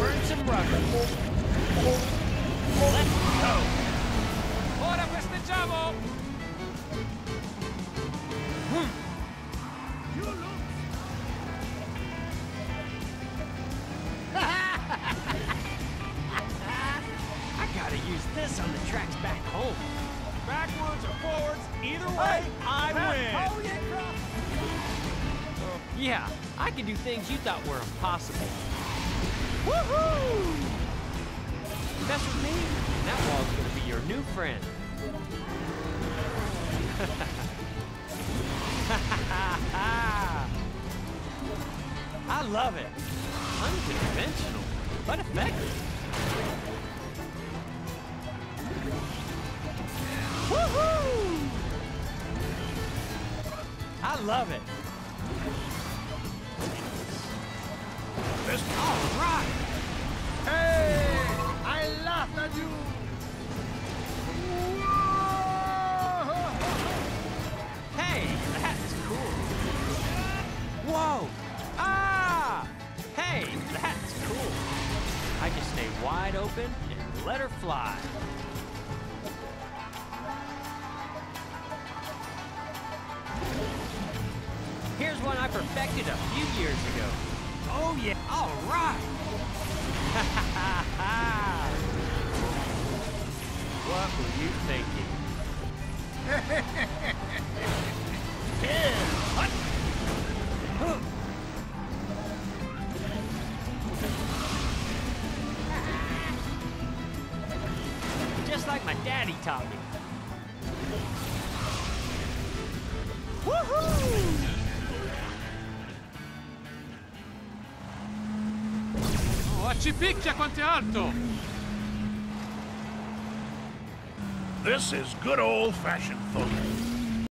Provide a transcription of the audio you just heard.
burn some rubber. Let's go! Ora festeggiamo! I gotta use this on the tracks back home. Backwards or forwards, either way, I win! Yeah, I can do things you thought were impossible. Woohoo! Mess with me, and that wall's gonna be your new friend. I love it. Unconventional, but effective. Woohoo! I love it. All right. Hey! I laughed at you! Hey, that's cool. Whoa! Ah! Hey, that's cool. I can stay wide open and let her fly. Here's one I perfected a few years ago. Oh yeah, all right. What were you thinking? Just like my daddy taught me. Woohoo! Oh, ci picchia quanto è alto! This is good old-fashioned fun.